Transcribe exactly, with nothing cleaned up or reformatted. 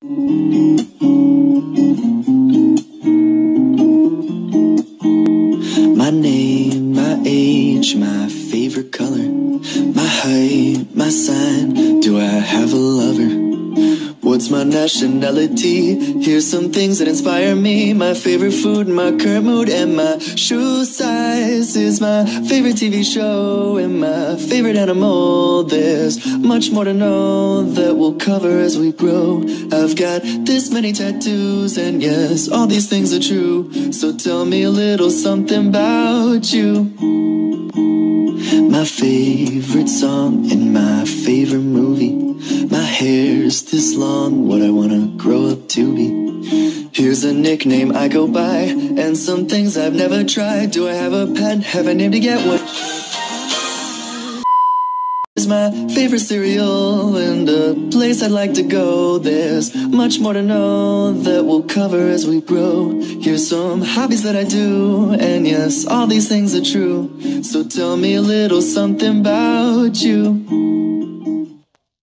My name, my age, my favorite color, my height, my sign, do I have a lover? What's my nationality? Here's some things that inspire me. My favorite food, my current mood, and my shoe size is my favorite T V show and my favorite animal. There's much more to know that we'll cover as we grow. I've got this many tattoos, and yes, all these things are true. So tell me a little something about you. My favorite song and my favorite movie. My hair's this long, what I wanna grow up to be. Here's a nickname I go by, and some things I've never tried. Do I have a pet? Have a name to get what? Is my favorite cereal and a place I'd like to go. There's much more to know that we'll cover as we grow. Here's some hobbies that I do, and yes, all these things are true. So tell me a little something about you.